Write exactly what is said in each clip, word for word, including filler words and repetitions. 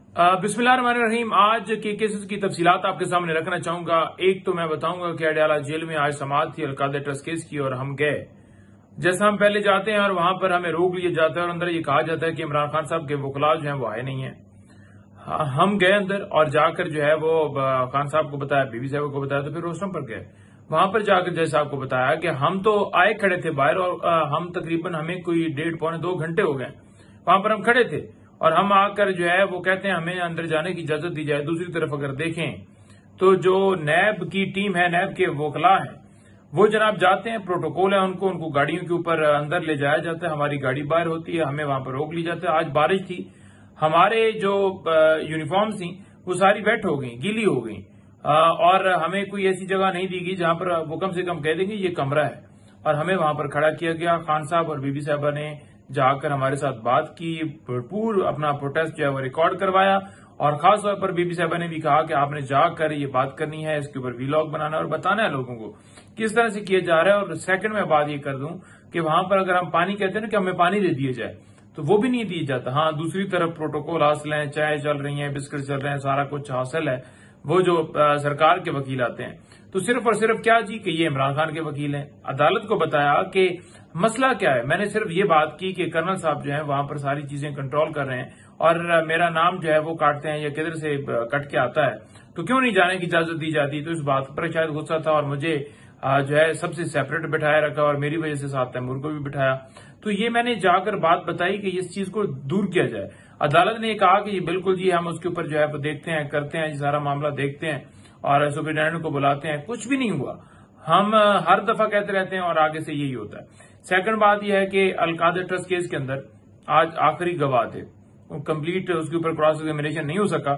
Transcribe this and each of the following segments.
बिस्मिल्लाहिर्रहमानिर्रहीम। आज के केसेस की तफसीलात आपके सामने रखना चाहूंगा। एक तो मैं बताऊंगा कि अडयाला जेल में आज समाअत थी अलकायदा ट्रस्ट केस की और हम गए। जैसा हम पहले जाते हैं और वहां पर हमें रोक लिया जाता है और अंदर ये कहा जाता है कि इमरान खान साहब के वकला जो है वो आए नहीं है। हम गए अंदर और जाकर जो है वो खान साहब को बताया, बीबी साहब को बताया, तो फिर रोस्टम पर गए। वहां पर जाकर जज साहब को बताया कि हम तो आए खड़े थे बाहर और हम तकरीबन हमें कोई डेढ़ पौने दो घंटे हो गए वहां पर हम खड़े थे और हम आकर जो है वो कहते हैं हमें अंदर जाने की इजाजत दी जाए। दूसरी तरफ अगर देखें तो जो नैब की टीम है, नैब के वकला हैं, वो जनाब जाते हैं, प्रोटोकॉल है उनको उनको गाड़ियों के ऊपर अंदर ले जाया जाता है। हमारी गाड़ी बाहर होती है, हमें वहां पर रोक ली जाता है। आज बारिश थी, हमारे जो यूनिफॉर्म थी वो सारी वेट हो गई, गीली हो गई और हमें कोई ऐसी जगह नहीं दी गई जहां पर वो कम से कम कह देंगे ये कमरा है और हमें वहां पर खड़ा किया गया। खान साहब और बीबी साहबा ने जाकर हमारे साथ बात की, भरपूर अपना प्रोटेस्ट जो है वो रिकॉर्ड करवाया और खास तौर पर बीबी साहबा ने भी कहा कि आपने जाकर ये बात करनी है, इसके ऊपर वीलॉग बनाना और बताना है लोगों को किस तरह से किया जा रहा है। और सेकंड में बात ये कर दूं कि वहां पर अगर हम पानी कहते हैं ना कि हमें पानी दे दिया जाए तो वो भी नहीं दिया जाता। हाँ, दूसरी तरफ प्रोटोकॉल हासिल है, चाय चल रही है, बिस्किट चल रहे हैं, सारा कुछ हासिल है। वो जो आ, सरकार के वकील आते हैं तो सिर्फ और सिर्फ क्या जी कि ये इमरान खान के वकील हैं। अदालत को बताया कि मसला क्या है। मैंने सिर्फ ये बात की कि कर्नल साहब जो है वहां पर सारी चीजें कंट्रोल कर रहे हैं और मेरा नाम जो है वो काटते हैं या किधर से कट के आता है तो क्यों नहीं जाने की इजाजत दी जाती। तो इस बात पर शायद गुस्सा था और मुझे जो है सबसे सेपरेट बिठाया रखा और मेरी वजह से साथ तैमूर को भी बिठाया। तो ये मैंने जाकर बात बताई कि इस चीज को दूर किया जाए। अदालत ने कहा कि ये बिल्कुल जी हम उसके ऊपर जो है वो देखते हैं, करते हैं, सारा मामला देखते हैं और सुप्रीटेंडेंट को बुलाते हैं। कुछ भी नहीं हुआ। हम हर दफा कहते रहते हैं और आगे से यही होता है। सेकंड बात यह है कि अलकायदा ट्रस्ट केस के अंदर आज आखिरी गवाह थे, कंप्लीट उसके ऊपर क्रॉस एग्जामिनेशन नहीं हो सका,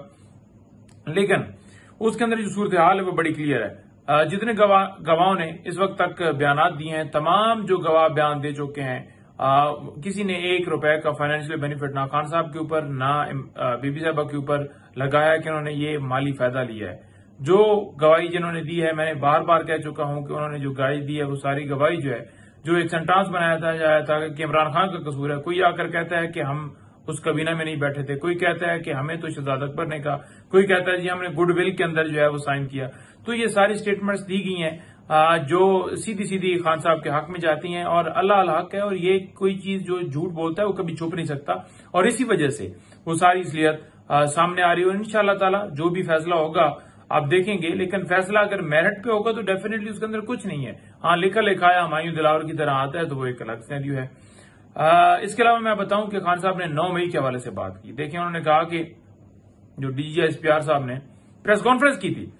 लेकिन उसके अंदर जो सूरत हाल है वो बड़ी क्लियर है। जितने गवाह गवाहों ने इस वक्त तक बयान दिए हैं, तमाम जो गवाह बयान दे चुके हैं, आ, किसी ने एक रुपए का फाइनेंशियल बेनिफिट ना खान साहब के ऊपर ना बीबी साहबा के ऊपर लगाया कि उन्होंने ये माली फायदा लिया है। जो गवाही जिन्होंने दी है, मैंने बार बार कह चुका हूं कि उन्होंने जो गवाही दी है वो सारी गवाही जो है, जो एक सेंटेंस बनाया था जाया था कि इमरान खान का कसूर है। कोई आकर कहता है कि हम उस कबीना में नहीं बैठे थे, कोई कहता है कि हमें तो शहजाद अकबर ने कहा, कोई कहता है जी हमने गुडविल के अंदर जो है वो साइन किया। तो ये सारी स्टेटमेंट्स दी गई हैं जो सीधी सीधी खान साहब के हक में जाती हैं और अल्लाह अल हक है और ये कोई चीज जो झूठ बोलता है वो कभी छुप नहीं सकता और इसी वजह से वो सारी इसलियत सामने आ रही है। और इंशाअल्लाह ताला जो भी फैसला होगा आप देखेंगे, लेकिन फैसला अगर मेरिट पे होगा तो डेफिनेटली उसके अंदर कुछ नहीं है। हाँ, लिखा लिखाया हमायूं दिलावर की तरह आता है तो वो एक अलग सिनेरियो है। आ, इसके अलावा मैं बताऊं कि खान साहब ने नौ मई के हवाले से बात की। देखिए, उन्होंने कहा कि जो डीजी एसपीआर साहब ने प्रेस कॉन्फ्रेंस की थी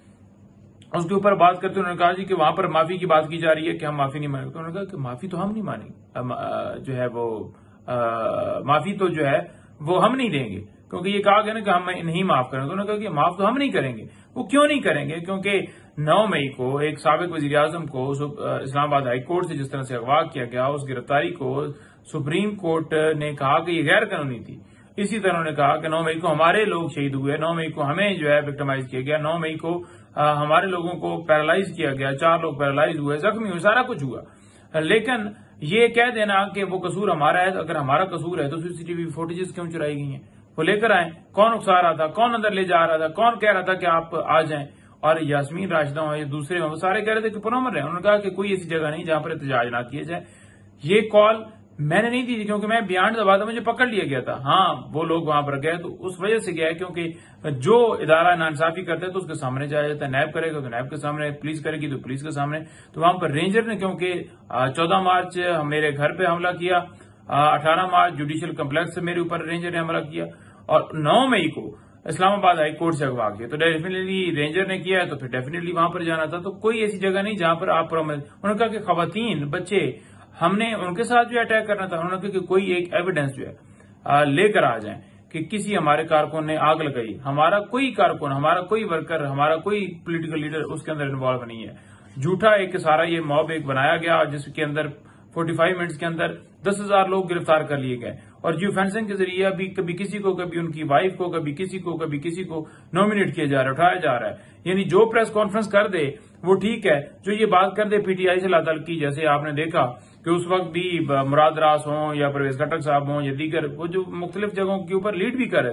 उसके ऊपर बात करते उन्होंने कहा जी कि वहां पर माफी की बात की जा रही है कि हम माफी नहीं मानेंगे। तो उन्होंने कहा कि माफी तो हम नहीं मानेंगे, जो है वो आ, माफी तो जो है वो हम नहीं देंगे, क्योंकि ये कहा गया ना कि हम नहीं माफ करेंगे। तो उन्होंने कहा कि माफ तो हम नहीं करेंगे। वो क्यों नहीं करेंगे? क्योंकि नौ मई को एक साबिक वजीर आजम को इस्लामाबाद हाई कोर्ट से जिस तरह से अगवा किया गया, उस गिरफ्तारी को सुप्रीम कोर्ट ने कहा कि ये गैर कानूनी थी। इसी तरह उन्होंने कहा कि नौ मई को हमारे लोग शहीद हुए, नौ मई को हमें जो है विक्टिमाइज किया गया, नौ मई को आ, हमारे लोगों को पैरालाइज किया गया, चार लोग पैरालाइज हुए, जख्मी हुए, सारा कुछ हुआ। लेकिन ये कह देना कि वो कसूर हमारा है, अगर हमारा कसूर है तो सीसीटीवी फुटेजेस क्यों चुराई गई हैं? वो लेकर आए, कौन उकसा रहा था, कौन अंदर ले जा रहा था, कौन कह रहा था कि आप आ जाएं? और यास्मीन राशिदा हो या दूसरे हो, वो सारे कह रहे थे कि पुरअमन रहे। उन्होंने कहा कि कोई ऐसी जगह नहीं जहां पर एहतजाज ना किया जाए। ये कॉल मैंने नहीं दी थी क्योंकि मैं बयान दबा था, मुझे पकड़ लिया गया था। हाँ, वो लोग वहां पर गए तो उस वजह से गया है क्योंकि जो इदारा नाइंसाफी करता है तो उसके सामने जाया जाता है। नैब करेगा तो नैब के सामने, पुलिस करेगी तो पुलिस के सामने। तो वहां पर रेंजर ने क्योंकि चौदह मार्च मेरे घर पे हमला किया, अठारह मार्च जुडिशियल कम्प्लेक्स से मेरे ऊपर रेंजर ने हमला किया और नौ मई को इस्लामाबाद हाई कोर्ट से अगवा किया। तो डेफिनेटली रेंजर ने किया है तो फिर डेफिनेटली वहां पर जाना था। तो कोई ऐसी जगह नहीं जहां पर आप, उन्होंने कहा कि खवातीन, बच्चे, हमने उनके साथ जो अटैक करना था। उन्होंने कहा कि कोई एक एविडेंस जो है लेकर आ जाए कि किसी हमारे कारकुन ने आग लगाई। हमारा कोई कारकुन, हमारा कोई वर्कर, हमारा कोई पॉलिटिकल लीडर उसके अंदर इन्वॉल्व नहीं है। झूठा एक सारा ये मॉब एक बनाया गया जिसके अंदर पैंतालीस मिनट्स के अंदर दस हजार लोग गिरफ्तार कर लिए गए और जियो फेंसिंग के जरिए अभी कभी किसी को, कभी उनकी वाइफ को, कभी किसी को, कभी किसी को नॉमिनेट किया जा रहा है, उठाया जा रहा है। यानी जो प्रेस कॉन्फ्रेंस कर दे वो ठीक है, जो ये बात कर दे पीटीआई से लातल की, जैसे आपने देखा कि उस वक्त भी मुराद रास हों या परवेज खटक साहब हों या दीगर, वो जो मुख्तलिफ जगहों के ऊपर लीड भी कर रहे थे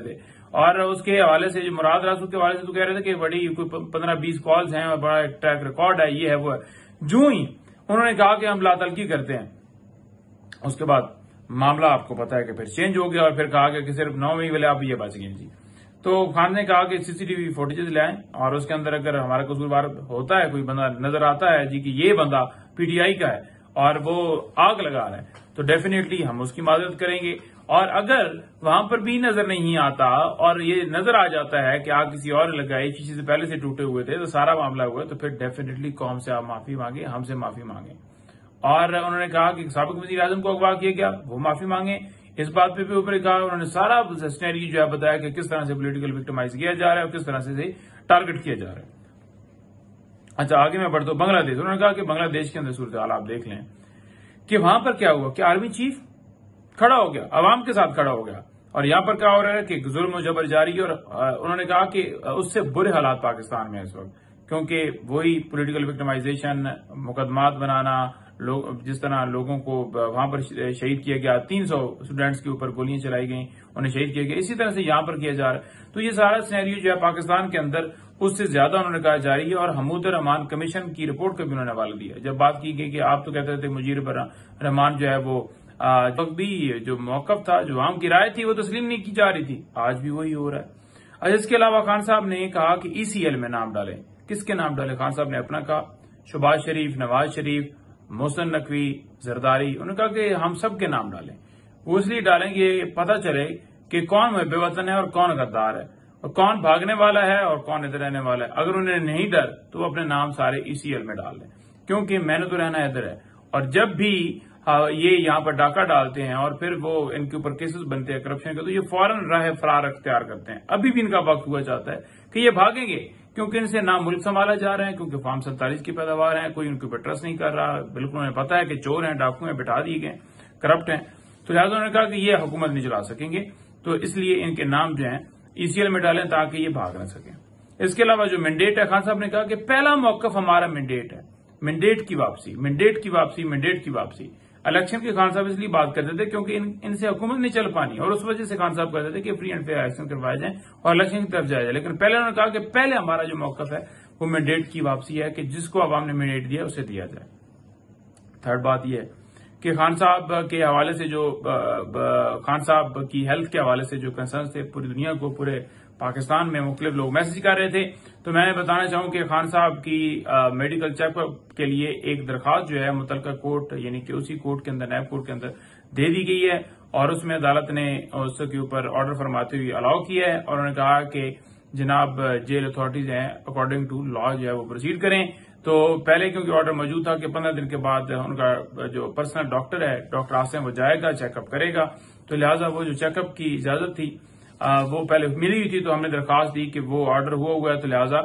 और उसके हवाले से जो मुराद रासू के हवाले से तो कह रहे थे कि बड़ी कोई पंद्रह बीस कॉल्स हैं और बड़ा एक ट्रैक रिकॉर्ड है, ये है वो है। जो ही उन्होंने कहा कि हम लातलकी करते हैं, उसके बाद मामला आपको पता है कि फिर चेंज हो गया और फिर कहा गया कि सिर्फ नौ मई वाले आप ये बच गए जी। तो खान ने कहा कि सीसीटीवी फुटेजेस ले आए और उसके अंदर अगर हमारा कसूरवार होता है, कोई बंदा नजर आता है जी कि ये बंदा पीटीआई का है और वो आग लगा रहा है, तो डेफिनेटली हम उसकी मदद करेंगे। और अगर वहां पर भी नजर नहीं आता और ये नजर आ जाता है कि आग किसी और लगाई, शीशे से पहले से टूटे हुए थे, तो सारा मामला हुआ, तो फिर डेफिनेटली कौम से आप माफी मांगे, हमसे माफी मांगे। और उन्होंने कहा कि साबिक वजीर आजम को अगवा किया गया, वो माफी मांगे। इस बात पे भी ऊपर कहा, उन्होंने सारा सिनेरियो जो है बताया कि किस तरह से पॉलिटिकल विक्टिमाइज किया जा रहा है और किस तरह से टारगेट किया जा रहा है। अच्छा, आगे मैं बढ़ता हूं। बांग्लादेश, उन्होंने कहा कि बांग्लादेश के अंदर सूरत हाल आप देख लें कि वहां पर क्या हुआ कि आर्मी चीफ खड़ा हो गया, अवाम के साथ खड़ा हो गया, और यहां पर क्या हो रहा है कि जुल्म जबर जारी है। और उन्होंने कहा कि उससे बुरे हालात पाकिस्तान में इस वक्त, क्योंकि वही पॉलिटिकल विक्टिमाइजेशन, मुकदमात बनाना, लोग जिस तरह लोगों को वहां पर शहीद किया गया, तीन सौ स्टूडेंट्स के ऊपर गोलियां चलाई गई, उन्हें शहीद किया गया, इसी तरह से यहां पर किया जा रहा है। तो ये सारा सिनेरियो जो है पाकिस्तान के अंदर उससे ज्यादा उन्होंने कहा जारी है। और हमूद रहमान कमीशन की रिपोर्ट का भी उन्होंने हवाला दिया। जब बात की गई कि आप तो कहते थे मुजीब रहमान जो है वो वक्त भी जो मौकफ था, जो आम की राय थी, वो तस्लीम नहीं की जा रही थी, आज भी वही हो रहा है। और इसके अलावा खान साहब ने कहा कि ईसीएल में नाम डालें। किसके नाम डाले? खान साहब ने अपना कहा, शहबाज शरीफ, नवाज शरीफ, मोहसिन नकवी, जरदारी, उन्होंने कहा कि हम सबके नाम डालें। वो इसलिए डालेंगे पता चले कि कौन बेवतन है और कौन गद्दार है, और कौन भागने वाला है और कौन इधर रहने वाला है। अगर उन्हें नहीं डर तो वो अपने नाम सारे ईसीएल में डाल दें, क्योंकि मैंने तो रहना इधर है। और जब भी ये यहाँ पर डाका डालते हैं और फिर वो इनके ऊपर केसेस बनते हैं करप्शन के, तो ये फौरन राह फरार अख्तियार करते हैं। अभी भी इनका वक्त हुआ जाता है कि ये भागेंगे, क्योंकि इनसे ना मुल्क संभाला जा रहा है, क्योंकि फार्म सैंतालीस की पैदावार है, कोई उनके ऊपर ट्रस्ट नहीं कर रहा। बिल्कुल उन्हें पता है कि चोर हैं, डाकू हैं, बिठा दिए गए, करप्ट हैं। तो लिहाजा उन्होंने कहा कि ये हुकूमत नहीं चला सकेंगे, तो इसलिए इनके नाम जो है ईसीएल में डालें ताकि ये भाग न सकें। इसके अलावा जो मैंडेट है, खान साहब ने कहा कि पहला मौकफ हमारा मैंडेट है, मैंडेट की वापसी, मैंडेट की वापसी, मैंडेट की वापसी। इलेक्शन के खान साहब इसलिए बात करते थे क्योंकि इन, इनसे हुकूमत नहीं चल पानी, और उस वजह से खान साहब कहते थे कि फ्री एंड फेयर इलेक्शन करवाए जाएं और इलेक्शन की तरफ जाया जाए। लेकिन पहले उन्होंने कहा कि पहले हमारा जो मौकफ है वो मैंडेट की वापसी है, कि जिसको अवाम ने मैंडेट दिया उसे दिया जाए। थर्ड बात यह है कि खान साहब के हवाले से जो खान साहब की हेल्थ के हवाले से जो कंसर्न थे, पूरी दुनिया को, पूरे पाकिस्तान में मुख्तलिफ लोग मैसेज कर रहे थे। तो मैं बताना चाहूं कि खान साहब की आ, मेडिकल चेकअप के लिए एक दरखास्त जो है मुतलका कोर्ट यानी कि उसी कोर्ट के अंदर, नैब कोर्ट के अंदर दे दी गई है, और उसमें अदालत ने उसके ऊपर ऑर्डर फरमाते हुए अलाउ किया है। और उन्होंने कहा कि जनाब जेल अथॉरिटीज हैं अकॉर्डिंग टू लॉ जो है वो प्रोसीड करें। तो पहले क्योंकि ऑर्डर मौजूद था कि पंद्रह दिन के बाद उनका जो पर्सनल डॉक्टर है, डॉक्टर आसिम, वो जाएगा, चेकअप करेगा। तो लिहाजा वो जो चेकअप की इजाजत थी आ, वो पहले मिली हुई थी, तो हमने दरखास्त दी कि वो ऑर्डर हुआ हुआ है, तो लिहाजा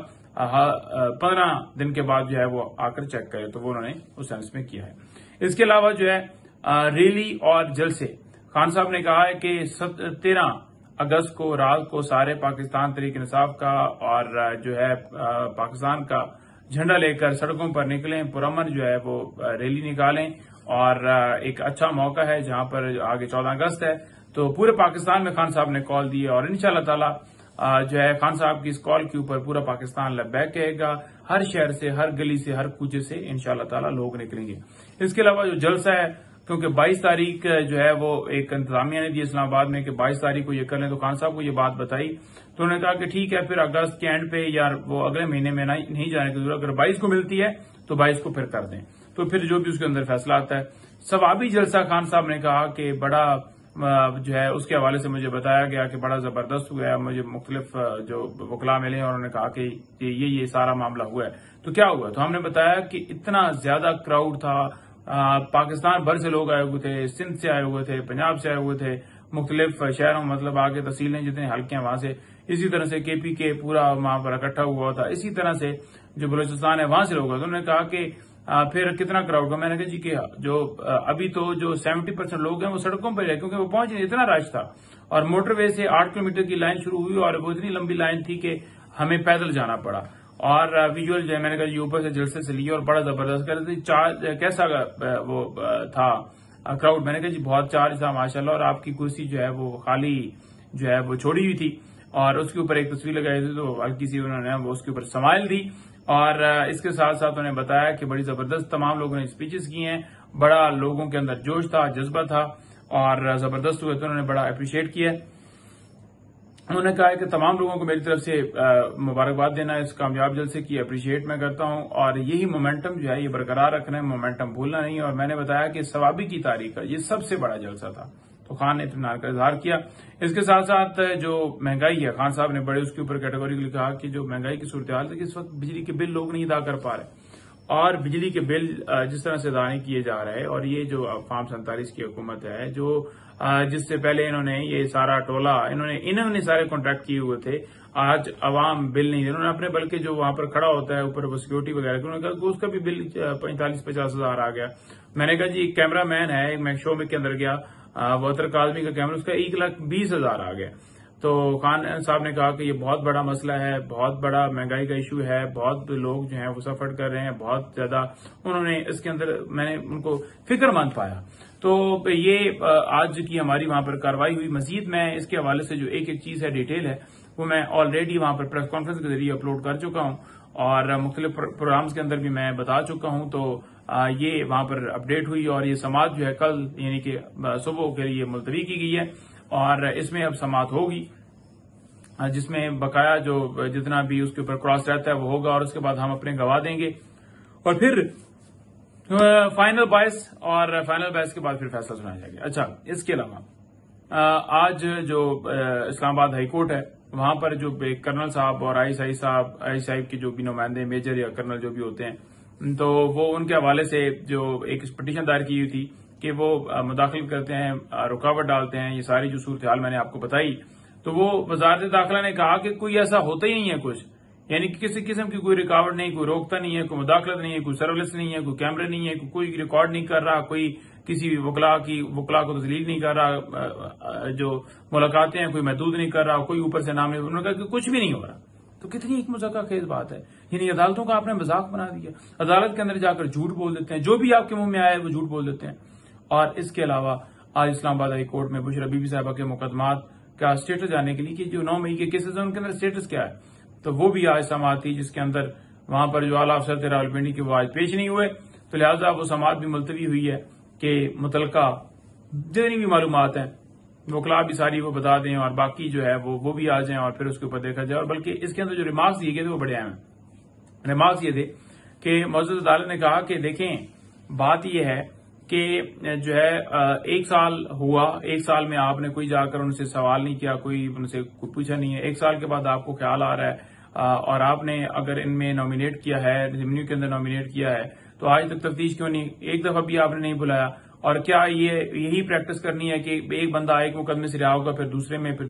पंद्रह दिन के बाद जो है वो आकर चेक करे। तो वो उन्होंने उस सेंस में किया है। इसके अलावा जो है रैली और जलसे, खान साहब ने कहा है कि तेरह अगस्त को रात को सारे पाकिस्तान तहरीक इंसाफ का और जो है पाकिस्तान का झंडा लेकर सड़कों पर निकलें, पुरअमन जो है वो रैली निकालें। और एक अच्छा मौका है जहां पर आगे चौदह अगस्त है, तो पूरे पाकिस्तान में खान साहब ने कॉल दी है, और इंशाअल्लाह ताला जो है खान साहब की इस कॉल के ऊपर पूरा पाकिस्तान लब्बैक कहेगा। हर शहर से, हर गली से, हर कूचे से इंशाअल्लाह ताला लोग निकलेंगे। इसके अलावा जो जलसा है, क्योंकि बाईस तारीख जो है वो एक इंतजामिया ने दी इस्लामाबाद में कि बाईस तारीख को ये कर लें, तो खान साहब को ये बात बताई, तो उन्होंने कहा कि ठीक है, फिर अगस्त के एंड पे या वो अगले महीने में नहीं जाने की जरूरत, अगर बाईस को मिलती है तो बाईस को फिर कर दें। तो फिर जो भी उसके अंदर फैसला आता है। सवाबी जलसा, खान साहब ने कहा कि बड़ा जो है उसके हवाले से मुझे बताया गया कि बड़ा जबरदस्त हुआ है, मुझे मुख्तलिफ जो वकला मिले और उन्होंने कहा कि ये ये सारा मामला हुआ है। तो क्या हुआ? तो हमने बताया कि इतना ज्यादा क्राउड था, आ, पाकिस्तान भर से लोग आए हुए थे, सिंध से आए हुए थे, पंजाब से आए हुए थे, मुख्तलिफ शहरों मतलब आगे तहसीलें जितने हल्के हैं वहां से, इसी तरह से केपी के पूरा वहां पर इकट्ठा हुआ था, इसी तरह से जो बलूचिस्तान है वहां से लोग आए। तो उन्होंने कहा कि आ, फिर कितना क्राउड का? मैंने कहा जी कि जो आ, अभी तो जो सत्तर परसेंट लोग हैं वो सड़कों पर है, क्योंकि वो पहुंच नहीं, इतना रश था। और मोटरवे से आठ किलोमीटर की लाइन शुरू हुई और वो इतनी लंबी लाइन थी कि हमें पैदल जाना पड़ा। और विजुअल जो है मैंने कहा जी ऊपर से जलसे से लिया और बड़ा जबरदस्त कर रहे थे। चार कैसा वो था क्राउड? मैंने कहा जी बहुत चार्ज था माशाल्लाह, और आपकी कुर्सी जो है वो खाली जो है वो छोड़ी हुई थी। और उसके ऊपर एक तस्वीर लगाई थी, तो हल्की सी उन्होंने वो उसके ऊपर स्माइल दी। और इसके साथ साथ उन्होंने बताया कि बड़ी जबरदस्त तमाम लोगों ने स्पीचेस की हैं, बड़ा लोगों के अंदर जोश था, जज्बा था और जबरदस्त हुए, तो उन्होंने बड़ा अप्रिशिएट किया। उन्होंने कहा है कि तमाम लोगों को मेरी तरफ से मुबारकबाद देना इस कामयाब जलसे की अप्रिशिएट मैं करता हूं और यही मोमेंटम जो है ये बरकरार रखना है, मोमेंटम भूलना नहीं। और मैंने बताया कि सवाबी की तारीख का ये सबसे बड़ा जलसा था, तो खान ने इत्मीनान का इजहार किया। इसके साथ साथ जो महंगाई है, खान साहब ने बड़े उसके ऊपर कैटेगोरी कहा कि जो महंगाई की सूरत हाल है कि इस वक्त बिजली के बिल लोग नहीं अदा कर पा रहे और बिजली के बिल जिस तरह से अदा नहीं किए जा रहे हैं, और ये जो फार्म सैंतालीस की हुकूमत है जो जिससे पहले इन्होंने ये सारा टोला इन्होंने इन्होंने सारे कॉन्ट्रैक्ट किए हुए थे, आज अवाम बिल नहीं दे उन्होंने अपने, बल्कि जो वहां पर खड़ा होता है ऊपर वो सिक्योरिटी वगैरह, उन्होंने कहा कि उसका भी बिल पैंतालीस पचास हजार आ गया। मैंने कहा जी एक कैमरा मैन है, मैं शो में के अंदर गया, वतर काजमी का कैमरा, उसका एक लाख बीस हजार आ गया। तो खान साहब ने कहा कि ये बहुत बड़ा मसला है, बहुत बड़ा महंगाई का इशू है, बहुत लोग जो हैं वो सफर कर रहे हैं, बहुत ज्यादा उन्होंने इसके अंदर मैंने उनको फिक्रमंद पाया। तो ये आज की हमारी वहां पर कार्रवाई हुई। मजीद मैं इसके हवाले से जो एक एक चीज है, डिटेल है, वो मैं ऑलरेडी वहां पर प्रेस कॉन्फ्रेंस के जरिए अपलोड कर चुका हूं और मुख्तलिफ प्रोग्राम्स के अंदर भी मैं बता चुका हूं। तो ये वहां पर अपडेट हुई और ये समात जो है कल यानी कि सुबह के लिए मुलतवी की गई है और इसमें अब समात होगी जिसमें बकाया जो जितना भी उसके ऊपर क्रॉस रहता है वो होगा और उसके बाद हम अपने गवाह देंगे और फिर फाइनल बहस और फाइनल बहस के बाद फिर फैसला सुनाया जाएगा। अच्छा, इसके अलावा आज जो इस्लामाबाद हाईकोर्ट है वहां पर जो कर्नल साहब और आईएसआई साहब आईएसआई के जो भी नुमाइंदे मेजर या कर्नल जो भी होते हैं, तो वो उनके हवाले से जो एक पिटीशन दायर की हुई थी कि वो मुदाखिल करते हैं, रुकावट डालते हैं, ये सारी जो सूरत हाल मैंने आपको बताई। तो वो वजारत दाखिला ने कहा कि कोई ऐसा होता ही नहीं है कुछ, यानी कि किसी किस्म की कोई रुकावट नहीं, कोई रोकता नहीं है, कोई मुदाखलत नहीं है, कोई सर्विलेंस नहीं है, कोई कैमरे नहीं है, कोई रिकॉर्ड नहीं कर रहा, कोई किसी वकला की वकला को तस्लील नहीं कर रहा, जो मुलाकातें हैं कोई महदूद नहीं कर रहा, कोई ऊपर से नाम नहीं, उन्होंने कहा कि कुछ भी नहीं हो रहा। तो कितनी एक मजाक खेज बात है, यानी अदालतों का आपने मजाक बना दिया, अदालत के अंदर जाकर झूठ बोल देते हैं, जो भी आपके मुंह में आया है वो झूठ बोल देते हैं। और इसके अलावा आज इस्लामाबाद हाई कोर्ट में बुशरा बीबी साहिबा के मुकदमात का स्टेटस जानने के लिए कि जो नौ मई के केसेस हैं उनके अंदर स्टेटस क्या है, तो वो भी आज समात थी जिसके अंदर वहां पर जो आला अफसर थे रावलपिंडी के वो आज पेश नहीं हुए, तो लिहाजा वो समात भी मुलतवी हुई है कि मुतलका जितनी भी मालूमात हैं वकला भी सारी वो बता दें और बाकी जो है वो वो भी आ जाएं और फिर उसके ऊपर देखा जाए। और बल्कि इसके अंदर जो रिमार्क्स दिए गए थे वो बड़े अहम हैं। रिमार्क्स ये थे कि मौजूद अदालत ने कहा कि देखें बात यह है कि जो है एक साल हुआ, एक साल में आपने कोई जाकर उनसे सवाल नहीं किया, कोई उनसे पूछा नहीं है, एक साल के बाद आपको ख्याल आ रहा है और आपने अगर इनमें नॉमिनेट किया है, रेवेन्यू के अंदर नॉमिनेट किया है, तो आज तक तफ्तीश क्यों नहीं, एक दफा भी आपने नहीं बुलाया। और क्या ये यही प्रैक्टिस करनी है कि एक बंदा एक मुकदमे से रिहा होगा फिर दूसरे में फिर